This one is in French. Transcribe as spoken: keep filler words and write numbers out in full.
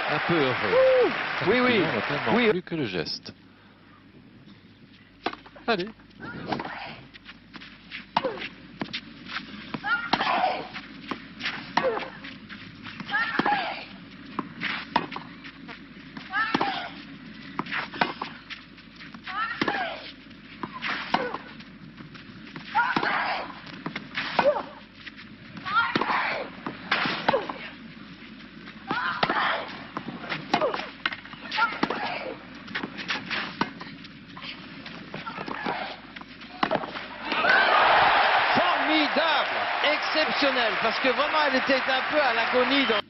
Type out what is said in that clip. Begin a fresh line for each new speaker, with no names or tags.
Un peu heureux.
Oui, oui.
Oui. Plus que le geste. Allez.
Exceptionnel, parce que vraiment elle était un peu à l'agonie dans...